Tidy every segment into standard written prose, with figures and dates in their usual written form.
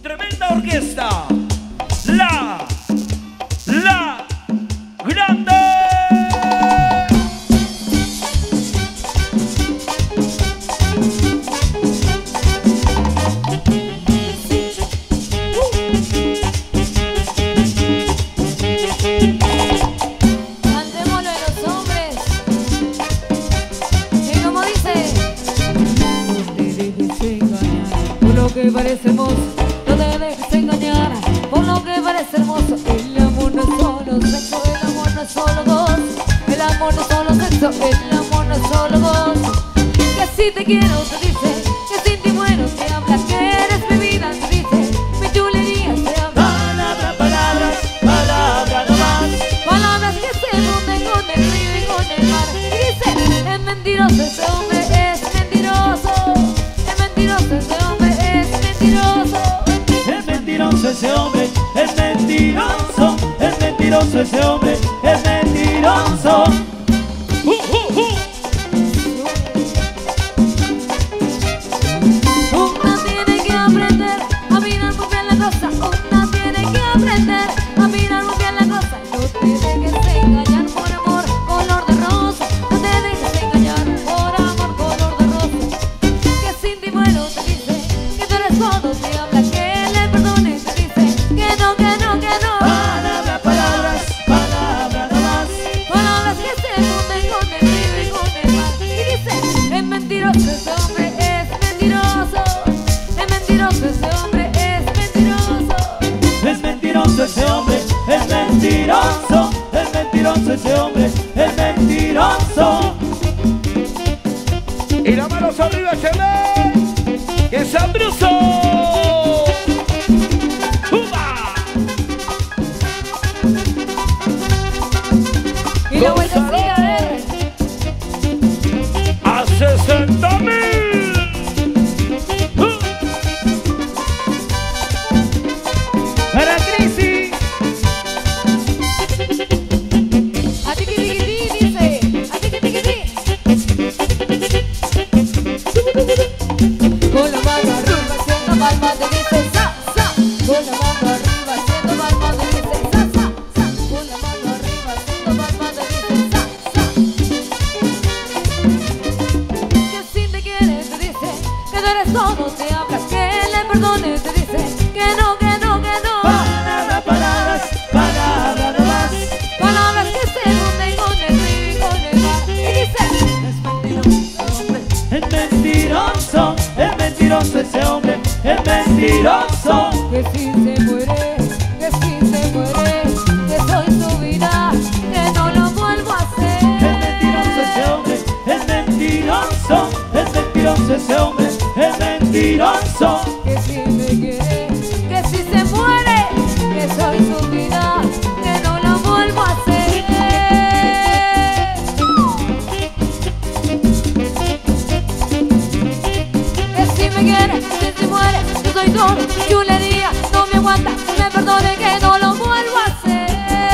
tremenda orquesta. La Grande. Cantémoslo de los hombres. Y como dice, no te dejes engañar por lo que parece hermoso. No te dejes engañar por lo que parece hermoso. El amor no es solo sexo, el amor no es solo gozo. El amor no es solo sexo, el amor no es solo gozo. Que si te quiero te dice, que sin ti muero te habla, que eres mi vida te dice, mi chulería te habla. Palabras, palabras, palabras nomás. Palabras que se funden con el río y con el mar. Y dice, es mentiroso ese hombre, es mentiroso. Es mentiroso ese hombre, es mentiroso. Es mentiroso ese hombre, es mentiroso. Es mentiroso ese hombre, es mentiroso. Una tiene que aprender a mirar muy bien la cosa. Una tiene que aprender a mirar muy bien la cosa. No te dejes engañar por amor color de rosa. No te dejes engañar por amor color de rosa. Que sin ti muero te dice que tú eres todo. Te habla que le perdones. Te dice que no, que no, que no. Palabras, palabras, palabras nomás. Palabras que se funden con el río y con el mar. Y dice, es mentiroso ese hombre, es mentiroso. Es mentiroso ese hombre, es mentiroso. Es mentiroso ese hombre, es mentiroso. Es mentiroso ese hombre, es mentiroso. Y las manos arriba se ve. ¡Qué sabroso! ¡Uba! Y la vuelta así, a ver. ¡A 60.000! Para Crisis. A ti que dice, a ti que dice. Con la mano arriba haciendo palmas te dice sa, sa. Con la mano arriba haciendo palmas te dice sa, sa, sa. Con la mano arriba haciendo palmas te dice sa, sa. Que si te quiere te dice que tú eres todo, te habla que le perdones, te dice que no, que no, que no. Palabras, palabras, palabras nomás. Palabras que se funden con el río y con el mar. Y dice, Es mentiroso, es mentiroso ese hombre, es mentiroso. que si se muere, que si se muere, que soy su vida, que no lo vuelvo a hacer. Es mentiroso ese hombre, es mentiroso. Es mentiroso ese hombre, es mentiroso. Que si me quiere, que si se muere, que soy su vida, que no lo vuelvo a hacer. Que si me quiere, que si muere, yo soy todo, chulería, no me aguanta, me perdone que no lo vuelvo a hacer.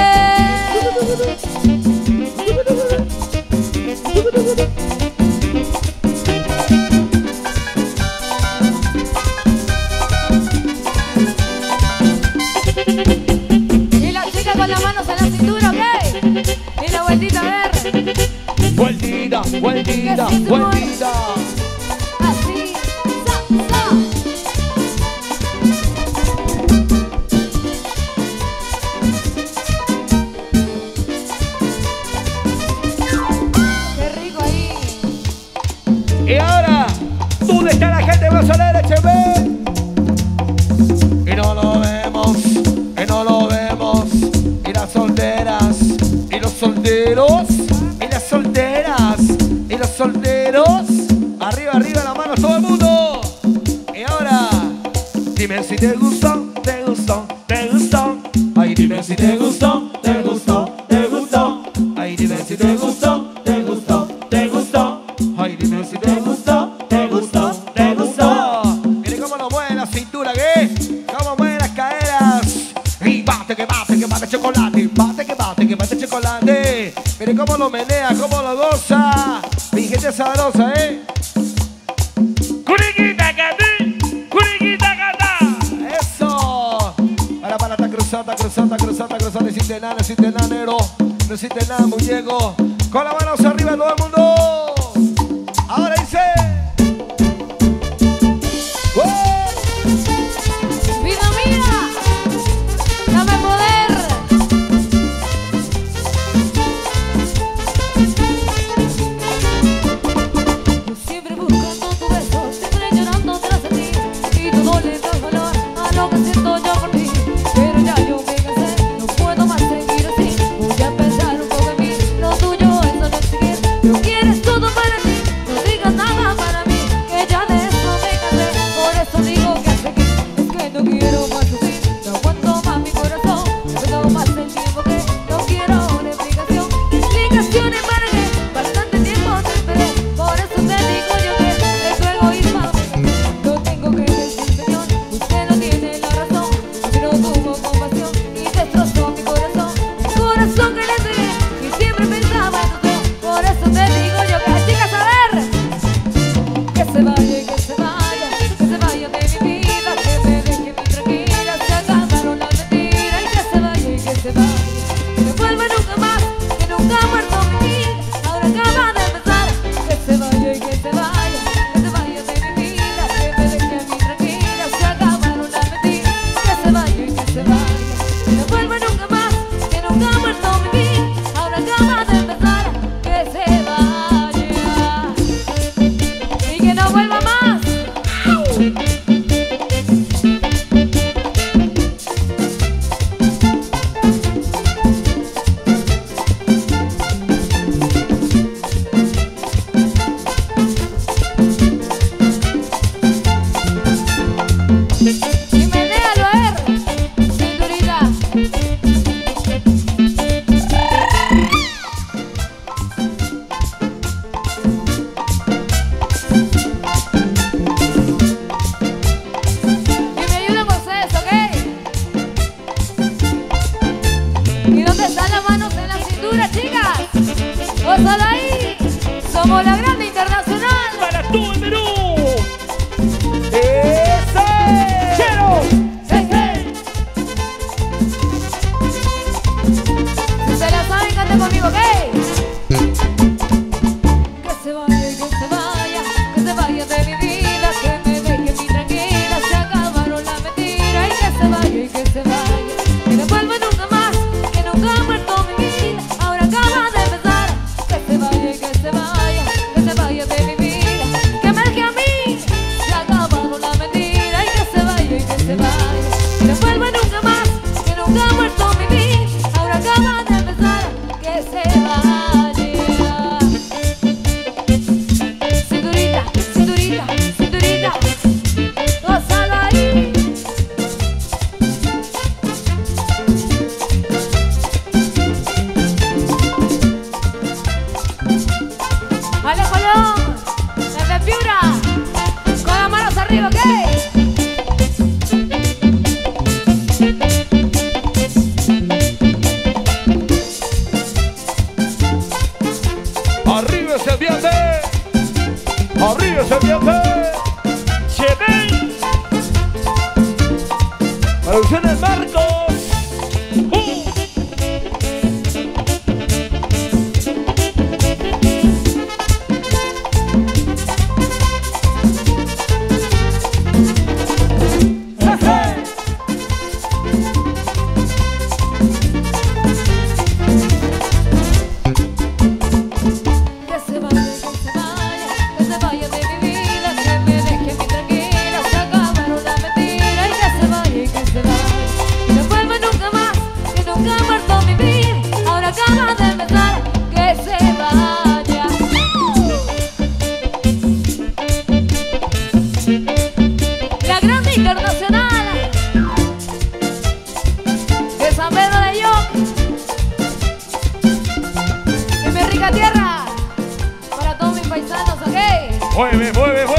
Y la chica con las manos en la cintura, ¿ok? Y la vueltita a ver, Vueltita, vueltita, Que si se muere. vueltita. así, sa, sa. Qué rico ahí. Y ahora, ¿dónde está la gente brasileña, HB? Y no lo vemos, y no lo vemos. Y las solteras, y los solteros, y las solteras, y los solteros. Arriba, arriba la mano todo el mundo. Y ahora, dime si te gustó, te gustó, te gustó. Ay, dime si te gustó, te gustó, te gustó. Ay, dime si te gustó, te gustó, te gustó. Ay, dime si te gustó, te gustó, te gustó. Mire cómo nos mueve la cintura, ¿qué? Cómo mueve las caderas. Y bate, que bate, que bate chocolate. Bate, que bate, que bate chocolate. Mire cómo lo menea, cómo lo goza. Mi gente sabrosa, ¿eh? Curiquita, catí, curiquita, catá. Eso. cruzando, no hiciste nada, negro. No hiciste nada, muñeco. Con las manos arriba todo el mundo. Ahora dice. Vida mía, dame poder. Siempre buscando tu beso, siempre llorando tras de ti, y todo le da valor a lo que siento yo por ti. Pero ya yo me cansé, no puedo más seguir así. Voy a pensar un poco en mí, lo tuyo es solo seguir. Lo quieres todo para ti, no digas nada para mí, que ya de eso me cansé. Por eso digo que hasta aquí, es que no quiero más sufrir. No aguanto más mi corazón, no puedo más el tiempo que no quiero una explicación. Explicaciones para que bastante tiempo te esperé. Por eso te digo yo que es tu egoísmo. Lo tengo que decir, señor, usted no tiene la razón. Pero tuvo compasión y destrozó mi corazón. El corazón que le entregué y siempre pensaba en usted. Por eso te digo yo que, chicas, a ver, que se vaya y que se vaya, que se vaya de mi vida, que me deje bien tranquila. Se acabaron las mentiras y que se vaya y que se vaya, que no vuelva nunca más, que nunca ha muerto mi vida. Ahora acaba de empezar, que se vaya y que se vaya, que se vaya de mi vida, que me deje bien tranquila. Se acabaron las mentiras, que se vaya y que se vaya, que no vuelva nunca más, que nunca ha muerto mi vida. Ahora acaba de empezar, que se vaya y que no vuelva más. Y menéalo, a ver, cinturita. Y me ayudan ustedes, ¿ok? ¿Y dónde están las manos en la cintura, chicas? ¡Gózala ahí! Somos la grande internacional. Para todo el Perú. ¡Ese! ¡Quiero! Si se la saben, canten conmigo, ¿ok? Que se vaya y que se vaya de mi vida, que me deje bien tranquila. Se acabaron las mentiras y que se vaya, que no vuelva nunca más, que nunca ha muerto mi vida. Ahora acaba de empezar, que se vaya y que se vaya de mi vida, que me deje a mí. Se acabaron las mentiras y que se vaya, que no vuelva nunca más, que nunca ha muerto mi vida. Ahora acaba de empezar, que se vaya. Cinturita, cinturita, cinturita, gózalo ahí. Vale, Colón, desde Piura, con las manos arriba, ¿ok? Arriba ese ambiente. Arriba ese ambiente. Chemen. Producciones Marcos. Que se vaya, que se vaya de mi vida, que me deje bien tranquila. Se acabaron las mentiras y que se vaya, que no vuelva nunca más, que nunca ha muerto mi vida. Ahora acaba de empezar, que se vaya. La grande internacional de San Pedro de York. En mi rica tierra, para todos mis paisanos, ¿ok? Mueve, mueve,